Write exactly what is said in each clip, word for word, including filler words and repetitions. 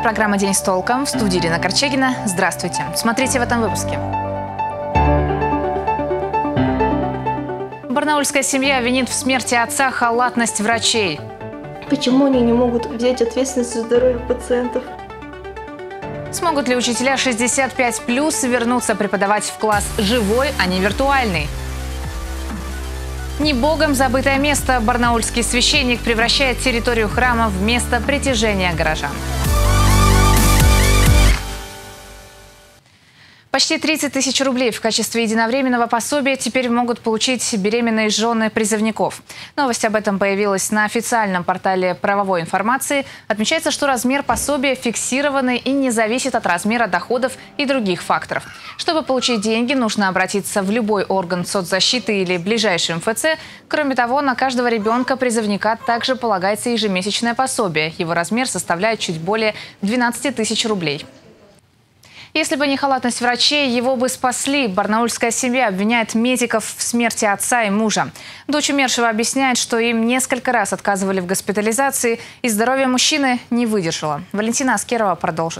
программа «День с толком». В студии Ирина Корчагина. Здравствуйте. Смотрите в этом выпуске. Барнаульская семья винит в смерти отца халатность врачей. Почему они не могут взять ответственность за здоровье пациентов? Смогут ли учителя шестьдесят пять плюс вернуться преподавать в класс живой, а не виртуальный? Не богом забытое место. Барнаульский священник превращает территорию храма в место притяжения горожан. Почти тридцать тысяч рублей в качестве единовременного пособия теперь могут получить беременные жены призывников. Новость об этом появилась на официальном портале правовой информации. Отмечается, что размер пособия фиксированный и не зависит от размера доходов и других факторов. Чтобы получить деньги, нужно обратиться в любой орган соцзащиты или ближайший эм эф цэ. Кроме того, на каждого ребенка-призывника также полагается ежемесячное пособие. Его размер составляет чуть более двенадцати тысяч рублей. Если бы не халатность врачей, его бы спасли. Барнаульская семья обвиняет медиков в смерти отца и мужа. Дочь умершего объясняет, что им несколько раз отказывали в госпитализации, и здоровье мужчины не выдержало. Валентина Аскерова продолжит.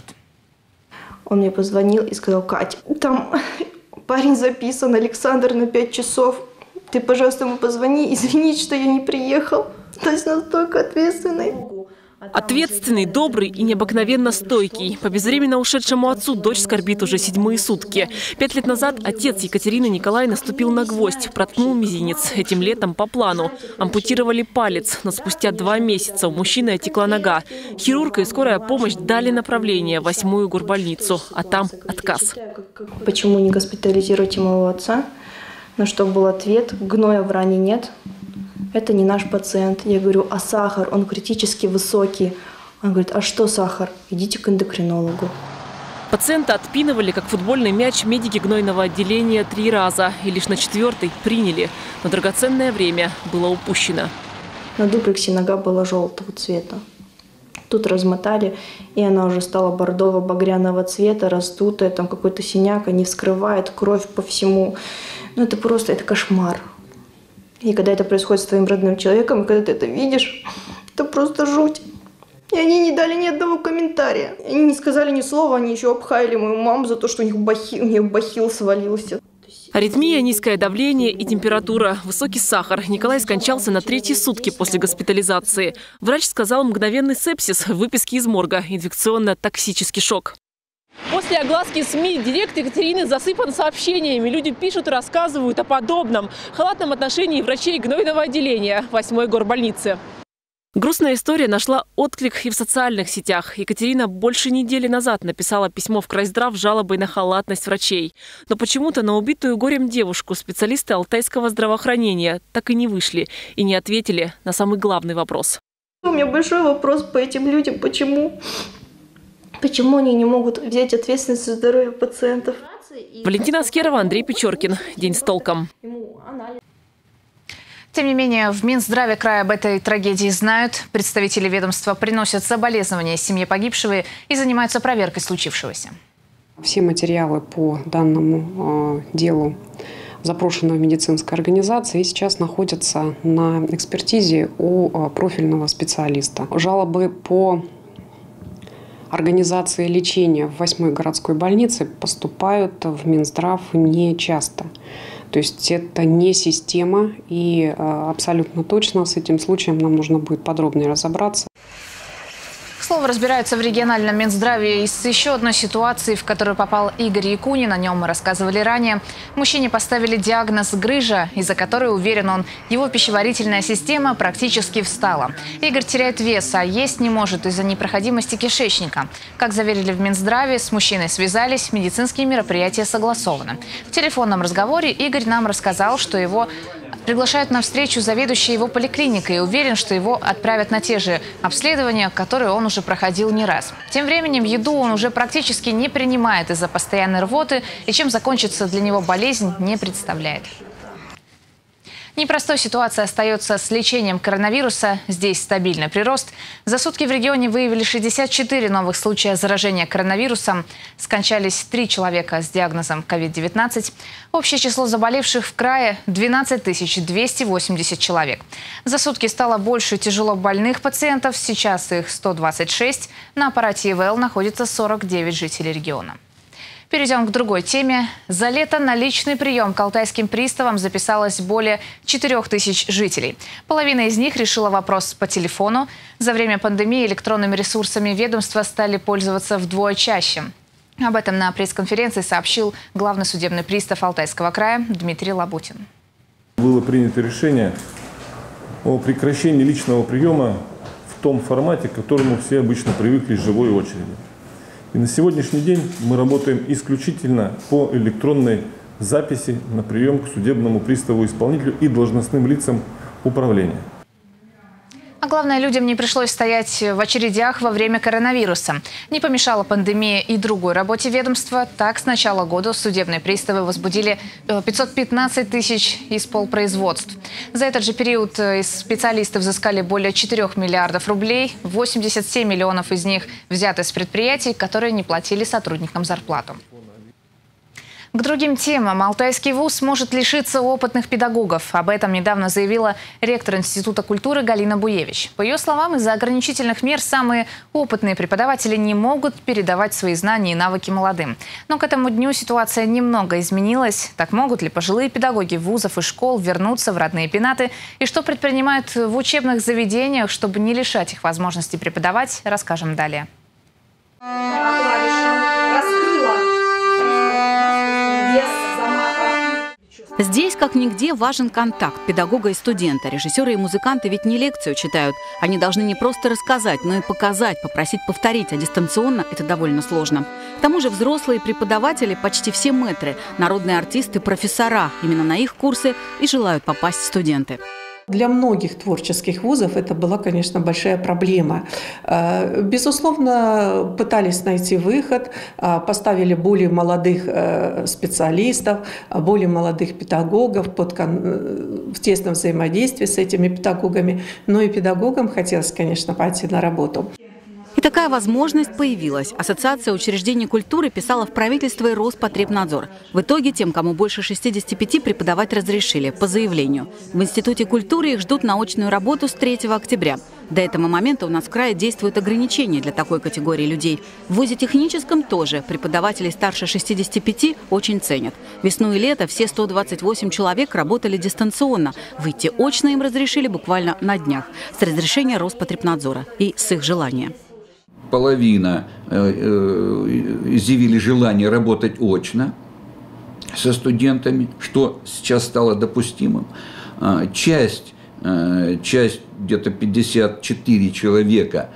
Он мне позвонил и сказал: Кать, там парень записан, Александр, на пять часов. Ты, пожалуйста, ему позвони, извини, что я не приехал. То есть настолько ответственный. Ответственный, добрый и необыкновенно стойкий. По безвременно ушедшему отцу дочь скорбит уже седьмые сутки. Пять лет назад отец Екатерины Николаевны наступил на гвоздь, проткнул мизинец. Этим летом по плану. Ампутировали палец, но спустя два месяца у мужчины отекла нога. Хирург и скорая помощь дали направление в восьмую горбольницу, а там отказ. Почему не госпитализируйте моего отца? На что был ответ: гноя в ране нет. Это не наш пациент. Я говорю: а сахар? Он критически высокий. Он говорит: а что сахар? Идите к эндокринологу. Пациента отпинывали, как футбольный мяч, медики гнойного отделения три раза. И лишь на четвертый приняли. Но драгоценное время было упущено. На дуплексе нога была желтого цвета. Тут размотали, и она уже стала бордово-багряного цвета, раздутая. Там какой-то синяк, они вскрывают, кровь по всему. Ну это просто, это кошмар. И когда это происходит с твоим родным человеком, и когда ты это видишь, это просто жуть. И они не дали ни одного комментария. Они не сказали ни слова, они еще обхаяли мою маму за то, что у них бахил, у нее бахил свалился. Аритмия, низкое давление и температура, высокий сахар. Николай скончался на третьи сутки после госпитализации. Врач сказал: мгновенный сепсис, выписки из морга, инфекционно-токсический шок. После огласки СМИ директ Екатерины засыпан сообщениями. Люди пишут и рассказывают о подобном халатном отношении врачей гнойного отделения восьмой горбольницы. Грустная история нашла отклик и в социальных сетях. Екатерина больше недели назад написала письмо в Крайздрав с жалобой на халатность врачей. Но почему-то на убитую горем девушку специалисты алтайского здравоохранения так и не вышли и не ответили на самый главный вопрос. У меня большой вопрос по этим людям. Почему? Почему они не могут взять ответственность за здоровье пациентов? Валентина Аскерова, Андрей Печоркин. День с толком. Тем не менее, в Минздраве края об этой трагедии знают. Представители ведомства приносят соболезнования семье погибшего и занимаются проверкой случившегося. Все материалы по данному э, делу запрошены в медицинской организации и сейчас находятся на экспертизе у э, профильного специалиста. Жалобы по организации лечения в восьмой городской больнице поступают в Минздрав нечасто. То есть это не система, и абсолютно точно с этим случаем нам нужно будет подробнее разобраться. К слову, разбираются в региональном Минздраве и с еще одной ситуацией, в которую попал Игорь Якунин. О нем мы рассказывали ранее. Мужчине поставили диагноз грыжа, из-за которой, уверен он, его пищеварительная система практически встала. Игорь теряет вес, а есть не может из-за непроходимости кишечника. Как заверили в Минздраве, с мужчиной связались, медицинские мероприятия согласованы. В телефонном разговоре Игорь нам рассказал, что его приглашают на встречу заведующий его поликлиникой и уверен, что его отправят на те же обследования, которые он уже проходил не раз. Тем временем еду он уже практически не принимает из-за постоянной рвоты и чем закончится для него болезнь, не представляет. Непростой ситуация остается с лечением коронавируса. Здесь стабильный прирост. За сутки в регионе выявили шестьдесят четыре новых случая заражения коронавирусом. Скончались три человека с диагнозом ковид девятнадцать. Общее число заболевших в крае – двенадцать тысяч двести восемьдесят человек. За сутки стало больше тяжело больных пациентов. Сейчас их сто двадцать шесть. На аппарате ИВЛ находится сорок девять жителей региона. Перейдем к другой теме. За лето на личный прием к алтайским приставам записалось более четырёх тысяч жителей. Половина из них решила вопрос по телефону. За время пандемии электронными ресурсами ведомства стали пользоваться вдвое чаще. Об этом на пресс-конференции сообщил главный судебный пристав Алтайского края Дмитрий Лабутин. Было принято решение о прекращении личного приема в том формате, к которому все обычно привыкли с живой очереди. И на сегодняшний день мы работаем исключительно по электронной записи на прием к судебному приставу-исполнителю и должностным лицам управления. А главное, людям не пришлось стоять в очередях во время коронавируса. Не помешала пандемия и другой работе ведомства. Так, с начала года судебные приставы возбудили пятьсот пятнадцать тысяч исполпроизводств. За этот же период специалисты взыскали более четырёх миллиардов рублей. восемьдесят семь миллионов из них взяты с предприятий, которые не платили сотрудникам зарплату. К другим темам. Алтайский вуз может лишиться опытных педагогов. Об этом недавно заявила ректор Института культуры Галина Буевич. По ее словам, из-за ограничительных мер самые опытные преподаватели не могут передавать свои знания и навыки молодым. Но к этому дню ситуация немного изменилась. Так могут ли пожилые педагоги вузов и школ вернуться в родные пенаты? И что предпринимают в учебных заведениях, чтобы не лишать их возможности преподавать, расскажем далее. Здесь, как нигде, важен контакт педагога и студента. Режиссеры и музыканты ведь не лекцию читают. Они должны не просто рассказать, но и показать, попросить повторить. А дистанционно это довольно сложно. К тому же взрослые преподаватели, почти все мэтры, народные артисты, профессора. Именно на их курсы и желают попасть студенты. Для многих творческих вузов это была, конечно, большая проблема. Безусловно, пытались найти выход, поставили более молодых специалистов, более молодых педагогов под, в тесном взаимодействии с этими педагогами. Но и педагогам хотелось, конечно, пойти на работу. И такая возможность появилась. Ассоциация учреждений культуры писала в правительство и Роспотребнадзор. В итоге тем, кому больше шестидесяти пяти, преподавать разрешили по заявлению. В Институте культуры их ждут на очную работу с третьего октября. До этого момента у нас в крае действуют ограничения для такой категории людей. В вузе техническом тоже. Преподавателей старше шестидесяти пяти очень ценят. Весну и лето все сто двадцать восемь человек работали дистанционно. Выйти очно им разрешили буквально на днях. С разрешения Роспотребнадзора и с их желания. Половина изъявили желание работать очно со студентами, что сейчас стало допустимым. Часть, часть где-то пятьдесят четыре человека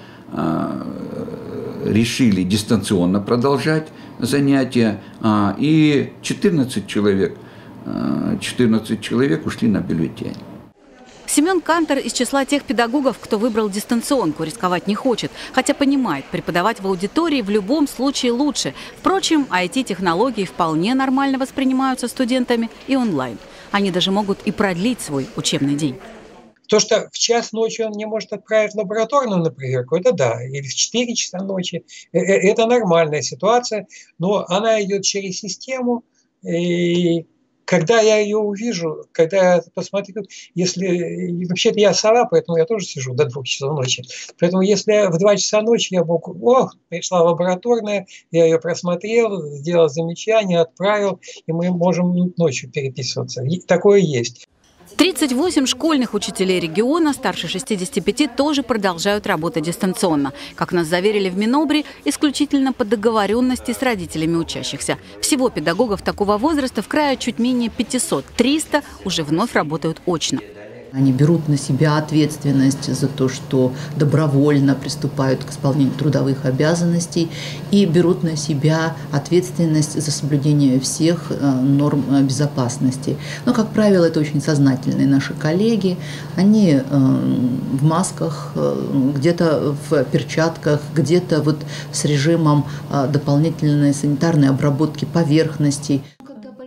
решили дистанционно продолжать занятия, и четырнадцать человек, четырнадцать человек ушли на бюллетень. Семен Кантер из числа тех педагогов, кто выбрал дистанционку, рисковать не хочет, хотя понимает, преподавать в аудитории в любом случае лучше. Впрочем, ай ти-технологии вполне нормально воспринимаются студентами и онлайн. Они даже могут и продлить свой учебный день. То, что в час ночи он не может отправить в лабораторную на проверку, это да, или в четыре часа ночи, это нормальная ситуация, но она идет через систему, и когда я ее увижу, когда я посмотрю, если... Вообще-то я сова, поэтому я тоже сижу до двух часов ночи. Поэтому если в два часа ночи я мог... О, пришла лабораторная, я ее просмотрел, сделал замечание, отправил, и мы можем ночью переписываться. Такое есть. тридцать восемь школьных учителей региона старше шестидесяти пяти тоже продолжают работать дистанционно. Как нас заверили в Минобре, исключительно по договоренности с родителями учащихся. Всего педагогов такого возраста в крае чуть менее пятисот. триста уже вновь работают очно. Они берут на себя ответственность за то, что добровольно приступают к исполнению трудовых обязанностей и берут на себя ответственность за соблюдение всех норм безопасности. Но, как правило, это очень сознательные наши коллеги. Они в масках, где-то в перчатках, где-то вот с режимом дополнительной санитарной обработки поверхностей.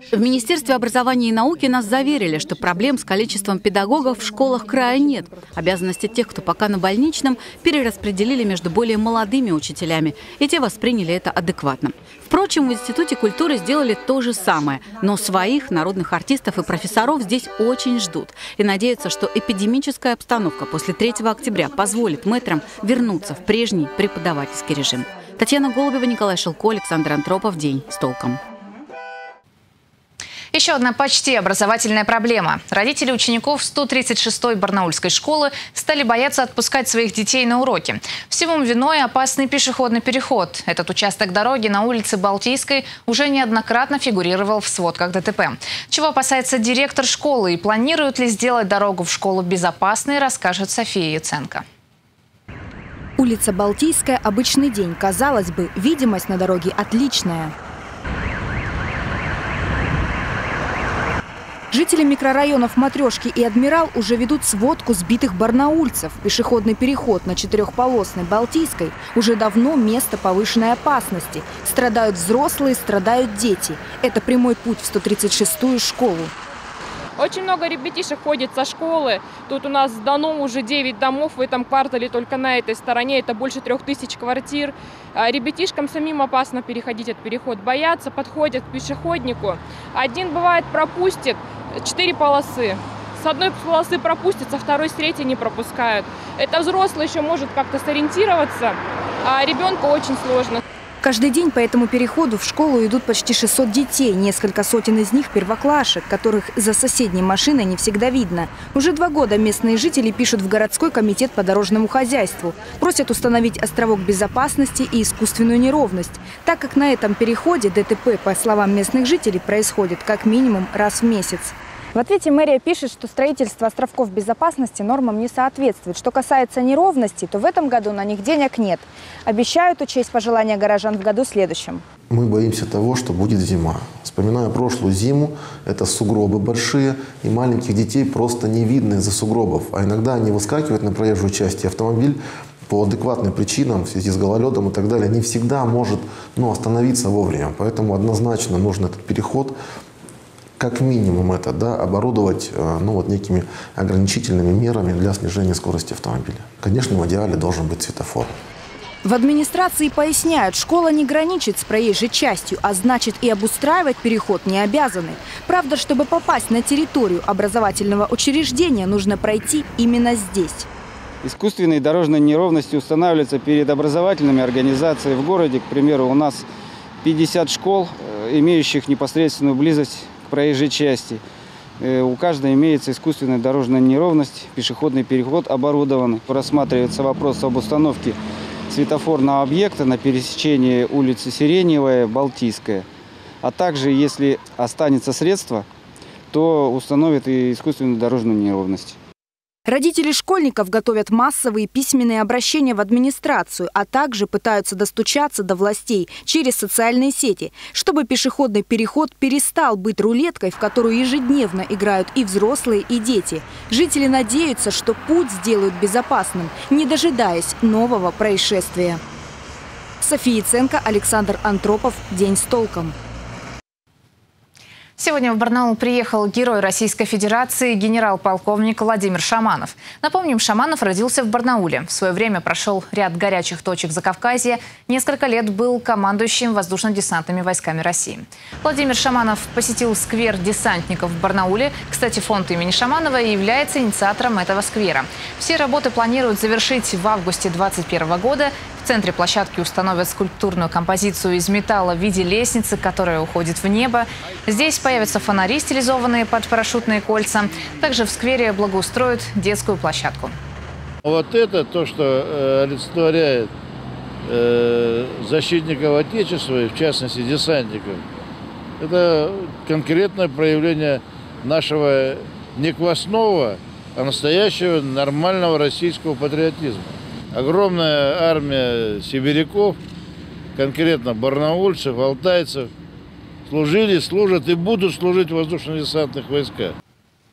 В Министерстве образования и науки нас заверили, что проблем с количеством педагогов в школах края нет. Обязанности тех, кто пока на больничном, перераспределили между более молодыми учителями, и те восприняли это адекватно. Впрочем, в Институте культуры сделали то же самое, но своих народных артистов и профессоров здесь очень ждут и надеются, что эпидемическая обстановка после третьего октября позволит мэтрам вернуться в прежний преподавательский режим. Татьяна Голубева, Николай Шилко, Александр Антропов. День с толком. Еще одна почти образовательная проблема. Родители учеников сто тридцать шестой барнаульской школы стали бояться отпускать своих детей на уроки. Всему виной опасный пешеходный переход. Этот участок дороги на улице Балтийской уже неоднократно фигурировал в сводках ДТП. Чего опасается директор школы и планирует ли сделать дорогу в школу безопасной, расскажет София Яценко. Улица Балтийская – обычный день. Казалось бы, видимость на дороге отличная. Жители микрорайонов Матрешки и Адмирал уже ведут сводку сбитых барнаульцев. Пешеходный переход на четырехполосной Балтийской уже давно место повышенной опасности. Страдают взрослые, страдают дети. Это прямой путь в сто тридцать шестую школу. Очень много ребятишек ходит со школы. Тут у нас сдано уже девять домов в этом квартале, только на этой стороне. Это больше трех тысяч квартир. Ребятишкам самим опасно переходить этот переход. Боятся, подходят к пешеходнику. Один, бывает, пропустит четыре полосы. С одной полосы пропустят, со второй, с третьей не пропускают. Это взрослый еще может как-то сориентироваться, а ребенку очень сложно. Каждый день по этому переходу в школу идут почти шестьсот детей. Несколько сотен из них первоклашек, которых за соседней машиной не всегда видно. Уже два года местные жители пишут в городской комитет по дорожному хозяйству. Просят установить островок безопасности и искусственную неровность. Так как на этом переходе ДТП, по словам местных жителей, происходит как минимум раз в месяц. В ответе мэрия пишет, что строительство островков безопасности нормам не соответствует. Что касается неровностей, то в этом году на них денег нет. Обещают учесть пожелания горожан в году следующем. Мы боимся того, что будет зима. Вспоминая прошлую зиму, это сугробы большие, и маленьких детей просто не видно из-за сугробов. А иногда они выскакивают на проезжую часть, и автомобиль по адекватным причинам, в связи с гололедом и так далее, не всегда может ну, остановиться вовремя. Поэтому однозначно нужен этот переход, как минимум это, да, оборудовать ну, вот, некими ограничительными мерами для снижения скорости автомобиля. Конечно, в идеале должен быть светофор. В администрации поясняют, школа не граничит с проезжей частью, а значит и обустраивать переход не обязаны. Правда, чтобы попасть на территорию образовательного учреждения, нужно пройти именно здесь. Искусственные дорожные неровности устанавливаются перед образовательными организациями. В городе, к примеру, у нас пятьдесят школ, имеющих непосредственную близость к проезжей части. У каждой имеется искусственная дорожная неровность, пешеходный переход оборудованный. Рассматривается вопрос об установке светофорного объекта на пересечении улицы Сиреневая, Балтийская. А также, если останется средства, то установят и искусственную дорожную неровность. Родители школьников готовят массовые письменные обращения в администрацию, а также пытаются достучаться до властей через социальные сети, чтобы пешеходный переход перестал быть рулеткой, в которую ежедневно играют и взрослые, и дети. Жители надеются, что путь сделают безопасным, не дожидаясь нового происшествия. София Яценко, Александр Антропов. День с толком. Сегодня в Барнаул приехал герой Российской Федерации, генерал-полковник Владимир Шаманов. Напомним, Шаманов родился в Барнауле. В свое время прошел ряд горячих точек Закавказья. Несколько лет был командующим воздушно-десантными войсками России. Владимир Шаманов посетил сквер десантников в Барнауле. Кстати, фонд имени Шаманова является инициатором этого сквера. Все работы планируют завершить в августе две тысячи двадцать первого года. В центре площадки установят скульптурную композицию из металла в виде лестницы, которая уходит в небо. Здесь появятся фонари, стилизованные под парашютные кольца. Также в сквере благоустроят детскую площадку. Вот это то, что э, олицетворяет э, защитников Отечества, и в частности десантников. Это конкретное проявление нашего не квасного, а настоящего нормального российского патриотизма. Огромная армия сибиряков, конкретно барнаульцев, алтайцев, служили, служат и будут служить в воздушно-десантных войсках.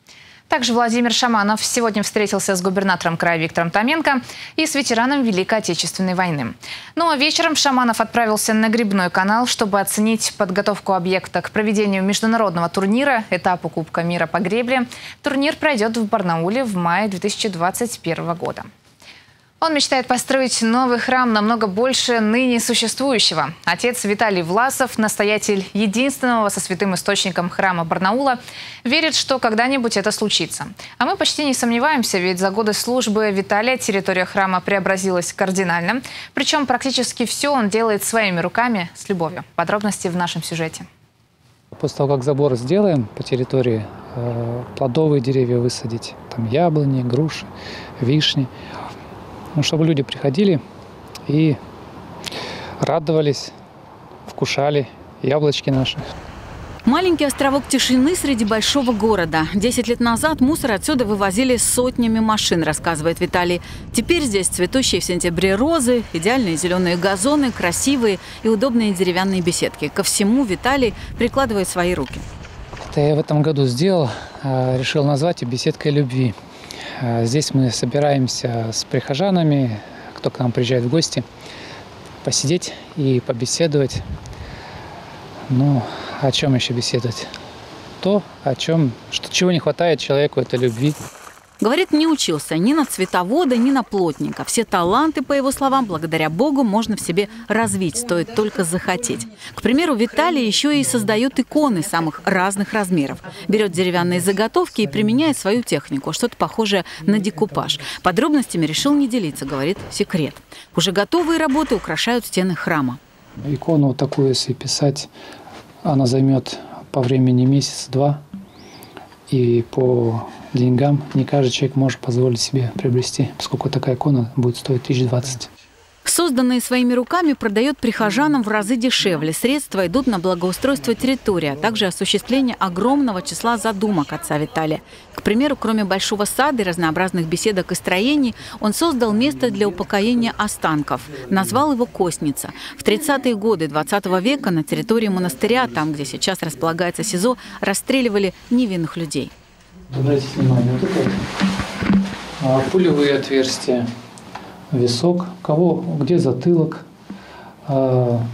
Также Владимир Шаманов сегодня встретился с губернатором края Виктором Томенко и с ветераном Великой Отечественной войны. Ну а вечером Шаманов отправился на Грибной канал, чтобы оценить подготовку объекта к проведению международного турнира, этапу Кубка мира по гребле. Турнир пройдет в Барнауле в мае две тысячи двадцать первого года. Он мечтает построить новый храм намного больше ныне существующего. Отец Виталий Власов, настоятель единственного со святым источником храма Барнаула, верит, что когда-нибудь это случится. А мы почти не сомневаемся, ведь за годы службы Виталия территория храма преобразилась кардинально. Причем практически все он делает своими руками с любовью. Подробности в нашем сюжете. После того, как забор сделаем по территории, плодовые деревья высадить, там яблони, груши, вишни, ну, чтобы люди приходили и радовались, вкушали яблочки наши. Маленький островок тишины среди большого города. Десять лет назад мусор отсюда вывозили сотнями машин, рассказывает Виталий. Теперь здесь цветущие в сентябре розы, идеальные зеленые газоны, красивые и удобные деревянные беседки. Ко всему Виталий прикладывает свои руки. Это я в этом году сделал, решил назвать ее «Беседкой любви». Здесь мы собираемся с прихожанами, кто к нам приезжает в гости, посидеть и побеседовать. Ну, о чем еще беседовать? То, о чем, что, чего не хватает человеку, это любви. Говорит, не учился ни на цветовода, ни на плотника. Все таланты, по его словам, благодаря Богу, можно в себе развить, стоит только захотеть. К примеру, Виталий еще и создает иконы самых разных размеров. Берет деревянные заготовки и применяет свою технику, что-то похожее на декупаж. Подробностями решил не делиться, говорит, секрет. Уже готовые работы украшают стены храма. Икону вот такую, если писать, она займет по времени месяц-два. И по деньгам не каждый человек может позволить себе приобрести, поскольку такая икона будет стоить тысяч двадцать. Созданные своими руками продает прихожанам в разы дешевле. Средства идут на благоустройство территории, а также осуществление огромного числа задумок отца Виталия. К примеру, кроме большого сада и разнообразных беседок и строений, он создал место для упокоения останков. Назвал его «Костница». В тридцатые годы двадцатого века на территории монастыря, там, где сейчас располагается СИЗО, расстреливали невинных людей. Обратите внимание, вот это вот пулевые отверстия. Висок, кого, где затылок, там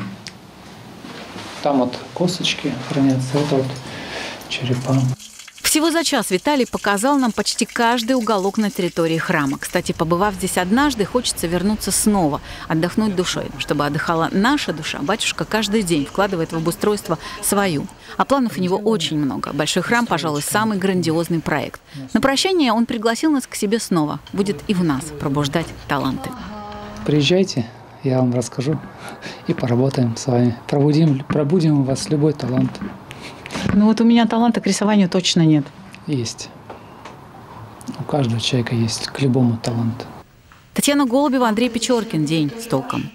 вот косточки хранятся, это вот черепа. Всего за час Виталий показал нам почти каждый уголок на территории храма. Кстати, побывав здесь однажды, хочется вернуться снова, отдохнуть душой. Чтобы отдыхала наша душа, батюшка каждый день вкладывает в обустройство свою. А планов у него очень много. Большой храм, пожалуй, самый грандиозный проект. На прощание он пригласил нас к себе снова. Будет и в нас пробуждать таланты. Приезжайте, я вам расскажу и поработаем с вами. Пробудим, пробудим у вас любой талант. Ну вот у меня таланта к рисованию точно нет. Есть. У каждого человека есть к любому таланту. Татьяна Голубева, Андрей Печоркин. День с толком.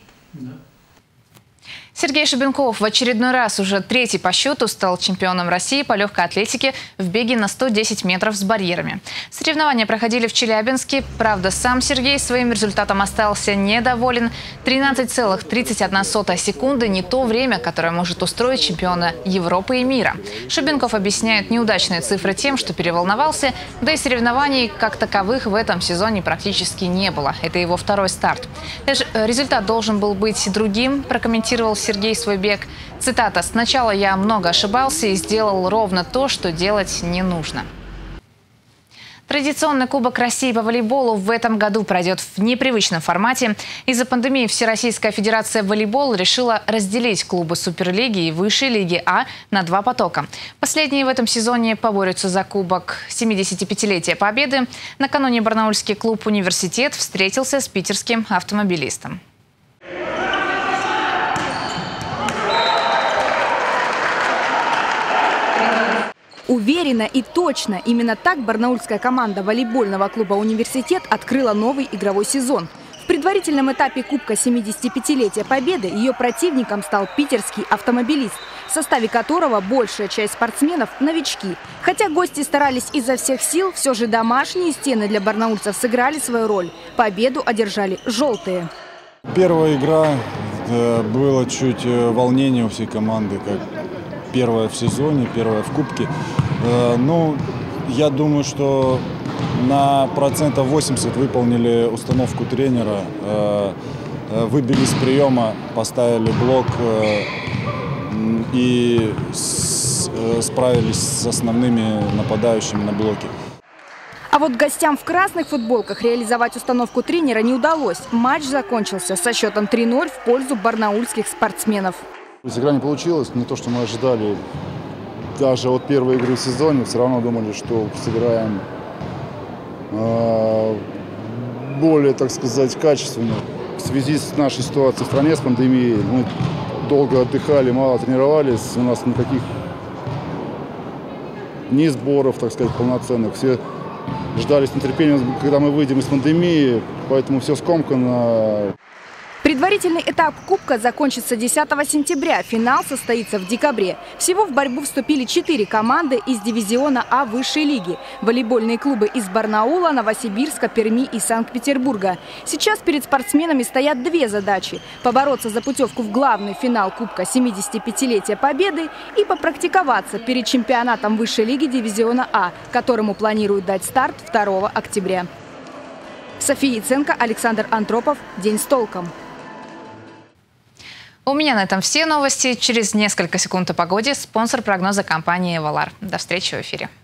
Сергей Шубенков в очередной раз, уже третий по счету, стал чемпионом России по легкой атлетике в беге на сто десять метров с барьерами. Соревнования проходили в Челябинске. Правда, сам Сергей своим результатом остался недоволен. тринадцать целых тридцать одна сотая секунды – не то время, которое может устроить чемпиона Европы и мира. Шубенков объясняет неудачные цифры тем, что переволновался, да и соревнований как таковых в этом сезоне практически не было. Это его второй старт. Результат должен был быть другим, прокомментировал Сергей свой бег. Цитата: «Сначала я много ошибался и сделал ровно то, что делать не нужно». Традиционный Кубок России по волейболу в этом году пройдет в непривычном формате. Из-за пандемии Всероссийская Федерация волейбола решила разделить клубы Суперлиги и Высшей Лиги А на два потока. Последние в этом сезоне поборются за Кубок семидесятипятилетия Победы. Накануне барнаульский клуб «Университет» встретился с питерским автомобилистом. Уверенно и точно именно так барнаульская команда волейбольного клуба «Университет» открыла новый игровой сезон. В предварительном этапе Кубка семидесятипятилетия Победы ее противником стал питерский автомобилист, в составе которого большая часть спортсменов – новички. Хотя гости старались изо всех сил, все же домашние стены для барнаульцев сыграли свою роль. Победу одержали желтые. Первая игра, было чуть волнение у всей команды, как первая в сезоне, первая в Кубке. Ну, Я думаю, что на процентов восемьдесят выполнили установку тренера, выбили с приема, поставили блок и справились с основными нападающими на блоке. А вот гостям в красных футболках реализовать установку тренера не удалось. Матч закончился со счетом три ноль в пользу барнаульских спортсменов. Игра не получилась, не то, что мы ожидали. Даже от первой игры в сезоне все равно думали, что сыграем э, более, так сказать, качественно. В связи с нашей ситуацией в стране, с пандемией, мы долго отдыхали, мало тренировались, у нас никаких ни сборов, так сказать, полноценных. Все ждали с нетерпением, когда мы выйдем из пандемии, поэтому все скомкано. Предварительный этап Кубка закончится десятого сентября. Финал состоится в декабре. Всего в борьбу вступили четыре команды из дивизиона А высшей лиги. Волейбольные клубы из Барнаула, Новосибирска, Перми и Санкт-Петербурга. Сейчас перед спортсменами стоят две задачи – побороться за путевку в главный финал Кубка семидесятипятилетия Победы и попрактиковаться перед чемпионатом высшей лиги дивизиона А, которому планируют дать старт второго октября. София Яценко, Александр Антропов. День с толком. У меня на этом все новости. Через несколько секунд о погоде. Спонсор прогноза — компания «Эвалар». До встречи в эфире.